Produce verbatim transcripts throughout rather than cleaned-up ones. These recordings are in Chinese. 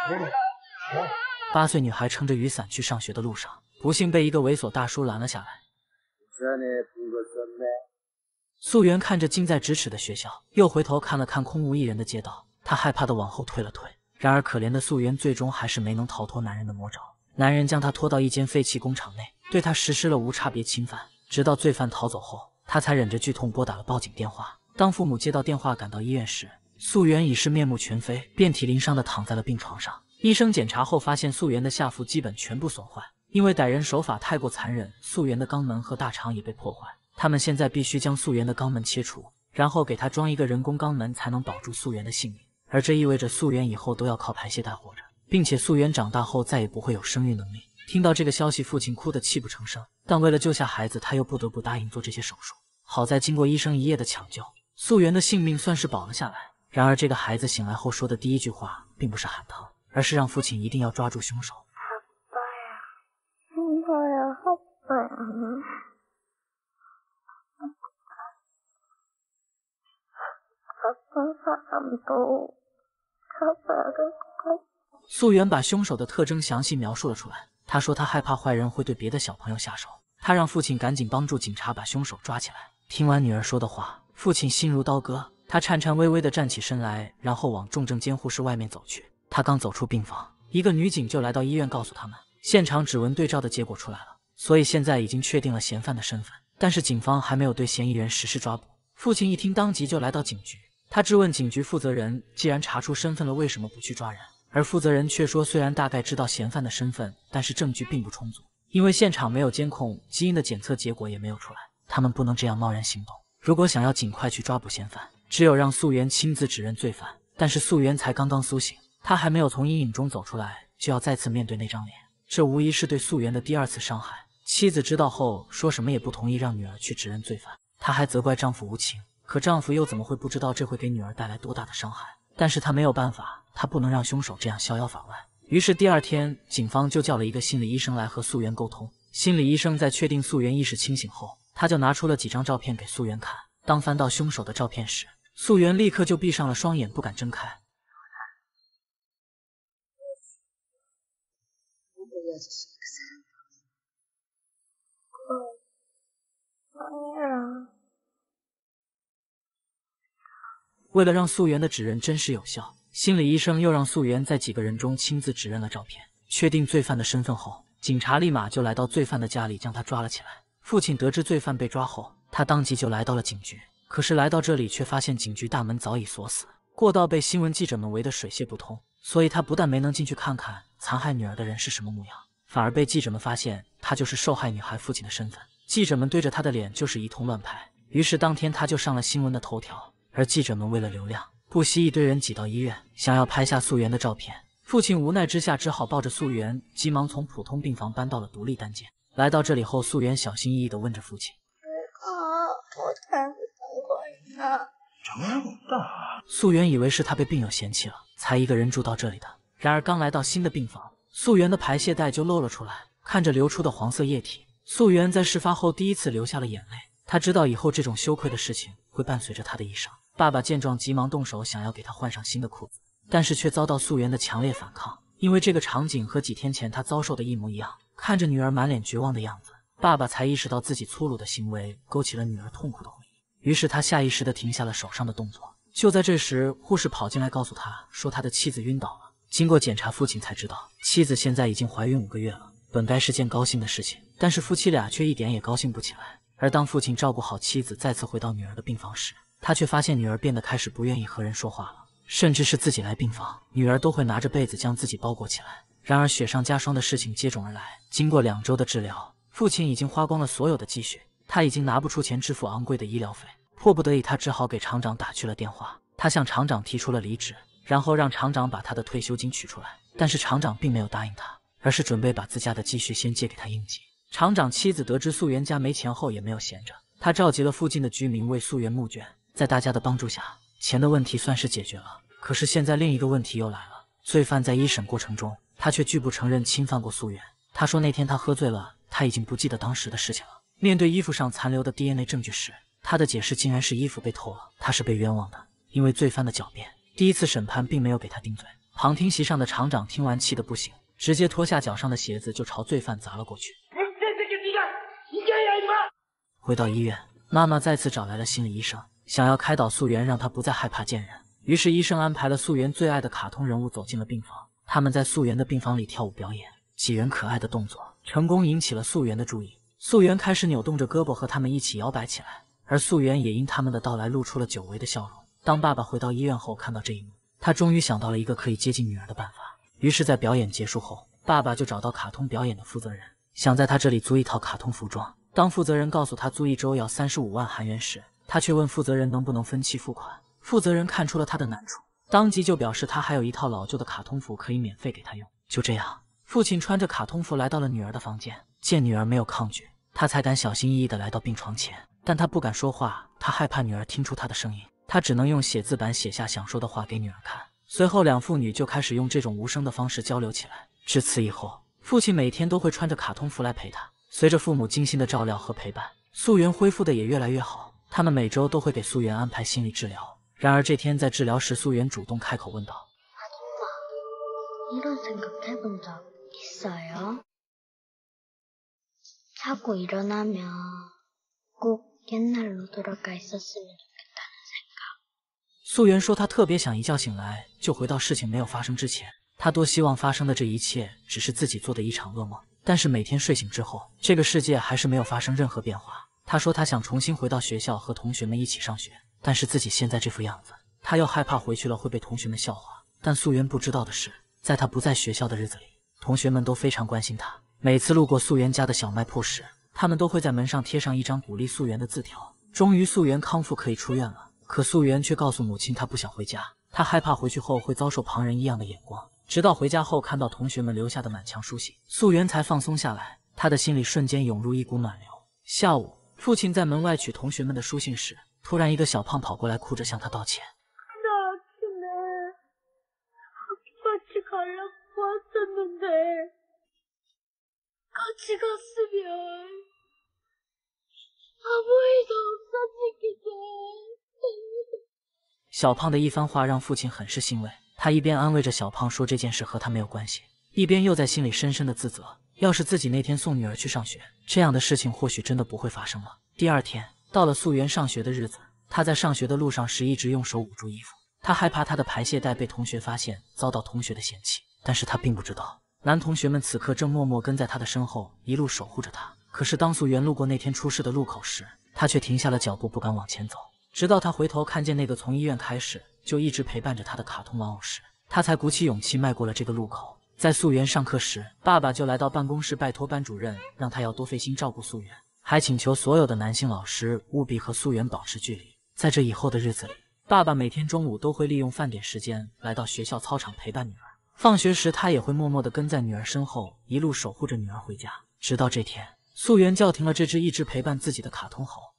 八岁女孩撑着雨伞去上学的路上，不幸被一个猥琐大叔拦了下来。素媛看着近在咫尺的学校，又回头看了看空无一人的街道，她害怕的往后退了退。然而可怜的素媛最终还是没能逃脱男人的魔爪。男人将她拖到一间废弃工厂内，对她实施了无差别侵犯，直到罪犯逃走后，她才忍着剧痛拨打了报警电话。当父母接到电话赶到医院时，素媛已是面目全非，遍体鳞伤的躺在了病床上。医生检查后发现素媛的下腹基本全部损坏，因为歹人手法太过残忍，素媛的肛门和大肠也被破坏。他们现在必须将素媛的肛门切除，然后给她装一个人工肛门，才能保住素媛的性命。而这意味着素媛以后都要靠排泄带活着，并且素媛长大后再也不会有生育能力。听到这个消息，父亲哭得泣不成声，但为了救下孩子，他又不得不答应做这些手术。好在经过医生一夜的抢救，素媛的性命算是保了下来。然而这个孩子醒来后说的第一句话并不是喊疼，而是让父亲一定要抓住凶手。素媛把凶手的特征详细描述了出来。她说她害怕坏人会对别的小朋友下手，她让父亲赶紧帮助警察把凶手抓起来。听完女儿说的话，父亲心如刀割，他颤颤巍巍地站起身来，然后往重症监护室外面走去。他刚走出病房，一个女警就来到医院，告诉他们现场指纹对照的结果出来了，所以现在已经确定了嫌犯的身份，但是警方还没有对嫌疑人实施抓捕。父亲一听，当即就来到警局，他质问警局负责人，既然查出身份了，为什么不去抓人？而负责人却说，虽然大概知道嫌犯的身份，但是证据并不充足，因为现场没有监控，基因的检测结果也没有出来，他们不能这样贸然行动。如果想要尽快去抓捕嫌犯，只有让素媛亲自指认罪犯。但是素媛才刚刚苏醒，她还没有从阴影中走出来，就要再次面对那张脸，这无疑是对素媛的第二次伤害。妻子知道后说什么也不同意让女儿去指认罪犯，她还责怪丈夫无情，可丈夫又怎么会不知道这会给女儿带来多大的伤害？但是她没有办法，她不能让凶手这样逍遥法外。于是第二天，警方就叫了一个心理医生来和素媛沟通。心理医生在确定素媛意识清醒后，他就拿出了几张照片给素媛看。当翻到凶手的照片时，素媛立刻就闭上了双眼，不敢睁开。为了让素媛的指认真实有效，心理医生又让素媛在几个人中亲自指认了照片。确定罪犯的身份后，警察立马就来到罪犯的家里，将他抓了起来。父亲得知罪犯被抓后，他当即就来到了警局。可是来到这里，却发现警局大门早已锁死，过道被新闻记者们围得水泄不通，所以他不但没能进去看看残害女儿的人是什么模样，反而被记者们发现他就是受害女孩父亲的身份。记者们对着他的脸就是一通乱拍，于是当天他就上了新闻的头条。而记者们为了流量，不惜一堆人挤到医院，想要拍下素媛的照片。父亲无奈之下，只好抱着素媛，急忙从普通病房搬到了独立单间。来到这里后，素媛小心翼翼地问着父亲：我才不想回呢。这么大，素媛以为是他被病友嫌弃了，才一个人住到这里的。然而刚来到新的病房，素媛的排泄带就漏了出来，看着流出的黄色液体，素媛在事发后第一次流下了眼泪。她知道以后这种羞愧的事情会伴随着她的一生。爸爸见状急忙动手想要给她换上新的裤子，但是却遭到素媛的强烈反抗，因为这个场景和几天前她遭受的一模一样。看着女儿满脸绝望的样子，爸爸才意识到自己粗鲁的行为勾起了女儿痛苦的回忆，于是他下意识地停下了手上的动作。就在这时，护士跑进来告诉他说他的妻子晕倒了。经过检查，父亲才知道妻子现在已经怀孕五个月了。本该是件高兴的事情，但是夫妻俩却一点也高兴不起来。而当父亲照顾好妻子再次回到女儿的病房时，他却发现女儿变得开始不愿意和人说话了，甚至是自己来病房，女儿都会拿着被子将自己包裹起来。然而雪上加霜的事情接踵而来，经过两周的治疗，父亲已经花光了所有的积蓄，他已经拿不出钱支付昂贵的医疗费。迫不得已，他只好给厂长打去了电话。他向厂长提出了离职，然后让厂长把他的退休金取出来。但是厂长并没有答应他，而是准备把自家的积蓄先借给他应急。厂长妻子得知素媛家没钱后也没有闲着，他召集了附近的居民为素媛募捐。在大家的帮助下，钱的问题算是解决了。可是现在另一个问题又来了，罪犯在一审过程中，他却拒不承认侵犯过素媛。他说那天他喝醉了，他已经不记得当时的事情了。面对衣服上残留的 D N A 证据时，他的解释竟然是衣服被偷了，他是被冤枉的。因为罪犯的狡辩，第一次审判并没有给他定罪， 旁听席上的厂长听完气得不行，直接脱下脚上的鞋子就朝罪犯砸了过去。回到医院，妈妈再次找来了心理医生，想要开导素媛，让她不再害怕见人。于是医生安排了素媛最爱的卡通人物走进了病房，他们在素媛的病房里跳舞表演，几人可爱的动作成功引起了素媛的注意。素媛开始扭动着胳膊和他们一起摇摆起来，而素媛也因他们的到来露出了久违的笑容。当爸爸回到医院后看到这一幕，他终于想到了一个可以接近女儿的办法。于是在表演结束后，爸爸就找到卡通表演的负责人，想在他这里租一套卡通服装。当负责人告诉他租一周要三十五万韩元时，他却问负责人能不能分期付款。负责人看出了他的难处，当即就表示他还有一套老旧的卡通服可以免费给他用。就这样，父亲穿着卡通服来到了女儿的房间，见女儿没有抗拒，他才敢小心翼翼地来到病床前，但他不敢说话，他害怕女儿听出他的声音，他只能用写字板写下想说的话给女儿看。随后两父女就开始用这种无声的方式交流起来。至此以后，父亲每天都会穿着卡通服来陪他。随着父母精心的照料和陪伴，素媛恢复的也越来越好。他们每周都会给素媛安排心理治疗。然而这天在治疗时，素媛主动开口问道：素媛说她特别想一觉醒来就回到事情没有发生之前，她多希望发生的这一切只是自己做的一场噩梦。但是每天睡醒之后，这个世界还是没有发生任何变化。她说她想重新回到学校和同学们一起上学，但是自己现在这副样子，她又害怕回去了会被同学们笑话。但素媛不知道的是，在她不在学校的日子里，同学们都非常关心她。每次路过素媛家的小卖铺时，他们都会在门上贴上一张鼓励素媛的字条。终于素媛康复可以出院了，可素媛却告诉母亲她不想回家，她害怕回去后会遭受旁人异样的眼光。直到回家后看到同学们留下的满墙书信，素媛才放松下来，她的心里瞬间涌入一股暖流。下午，父亲在门外取同学们的书信时，突然一个小胖跑过来，哭着向他道歉。小胖的一番话让父亲很是欣慰，他一边安慰着小胖说这件事和他没有关系，一边又在心里深深的自责，要是自己那天送女儿去上学，这样的事情或许真的不会发生了。第二天到了素媛上学的日子，她在上学的路上时一直用手捂住衣服，她害怕她的排泄带被同学发现，遭到同学的嫌弃。但是她并不知道，男同学们此刻正默默跟在她的身后，一路守护着她。可是当素媛路过那天出事的路口时，她却停下了脚步，不敢往前走，直到她回头看见那个从医院开始就一直陪伴着她的卡通玩偶时，她才鼓起勇气迈过了这个路口。在素媛上课时，爸爸就来到办公室拜托班主任让他要多费心照顾素媛，还请求所有的男性老师务必和素媛保持距离。在这以后的日子里，爸爸每天中午都会利用饭点时间来到学校操场陪伴女儿，放学时他也会默默地跟在女儿身后，一路守护着女儿回家。直到这天，素媛叫停了这只一直陪伴自己的卡通猴。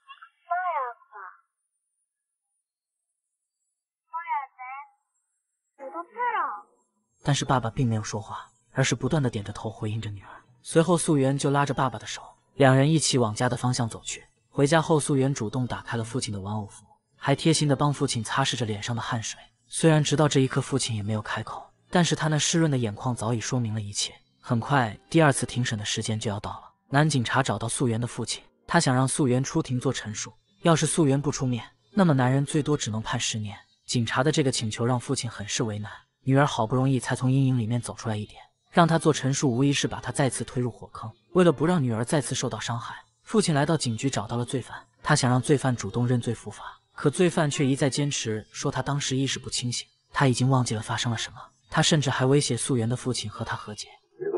但是爸爸并没有说话，而是不断地点着头回应着女儿。随后素媛就拉着爸爸的手，两人一起往家的方向走去。回家后，素媛主动打开了父亲的玩偶服，还贴心地帮父亲擦拭着脸上的汗水。虽然直到这一刻父亲也没有开口，但是他那湿润的眼眶早已说明了一切。很快，第二次庭审的时间就要到了。男警察找到素媛的父亲，他想让素媛出庭做陈述，要是素媛不出面，那么男人最多只能判十年。警察的这个请求让父亲很是为难，女儿好不容易才从阴影里面走出来一点，让他做陈述无疑是把他再次推入火坑。为了不让女儿再次受到伤害，父亲来到警局找到了罪犯，他想让罪犯主动认罪伏法，可罪犯却一再坚持说他当时意识不清醒，他已经忘记了发生了什么。他甚至还威胁素媛的父亲和他和解。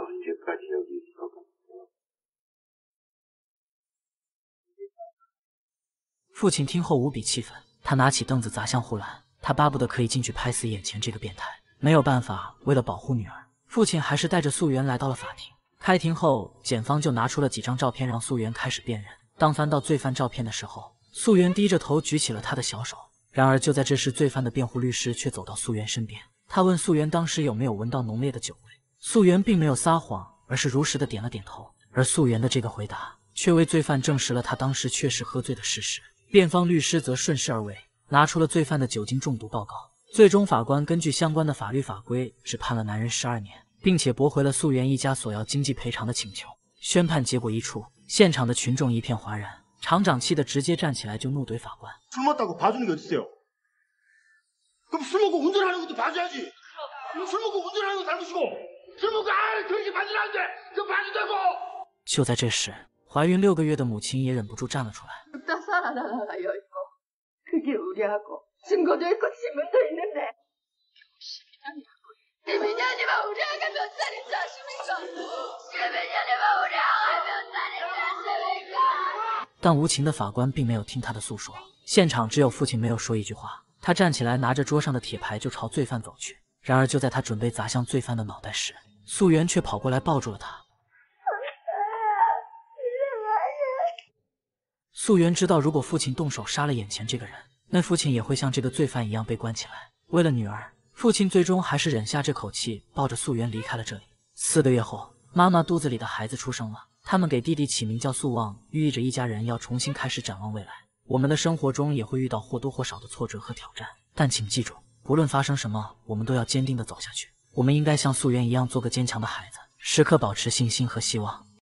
父亲听后无比气愤，他拿起凳子砸向护栏，他巴不得可以进去拍死眼前这个变态。没有办法，为了保护女儿，父亲还是带着素媛来到了法庭。开庭后，检方就拿出了几张照片让素媛开始辨认。当翻到罪犯照片的时候，素媛低着头举起了他的小手。然而就在这时，罪犯的辩护律师却走到素媛身边，他问素媛当时有没有闻到浓烈的酒味。素媛并没有撒谎，而是如实的点了点头。而素媛的这个回答却为罪犯证实了他当时确实喝醉的事实。辩方律师则顺势而为，拿出了罪犯的酒精中毒报告。 最终，法官根据相关的法律法规，只判了男人十二年，并且驳回了素媛一家索要经济赔偿的请求。宣判结果一出，现场的群众一片哗然。厂长气得直接站起来就怒怼法官：“술 먹다고 봐주는 게 어딨어요? 그럼 술 먹고 운전하는 것도 봐줘야지. 술 먹고 운전하는 거 잘못이고, 술 먹고 아 그렇게 봐주면 안 돼. 그거 봐준다고.” 就在这时，怀孕六个月的母亲也忍不住站了出来。 그게 우리하고 증거도 있고 지문도 있는데 십이 년이라고. 십이 년이면 우리 아가 몇 살인지 아십니까? 십이 년이면 우리 아가 몇 살인지 아십니까? 但无情的法官并没有听他的诉说，现场只有父亲没有说一句话。他站起来，拿着桌上的铁牌就朝罪犯走去。然而就在他准备砸向罪犯的脑袋时，素媛却跑过来抱住了他。素媛知道，如果父亲动手杀了眼前这个人，那父亲也会像这个罪犯一样被关起来。为了女儿，父亲最终还是忍下这口气，抱着素媛离开了这里。四个月后，妈妈肚子里的孩子出生了，他们给弟弟起名叫素望，寓意着一家人要重新开始展望未来。我们的生活中也会遇到或多或少的挫折和挑战，但请记住，不论发生什么，我们都要坚定地走下去。我们应该像素媛一样，做个坚强的孩子，时刻保持信心和希望。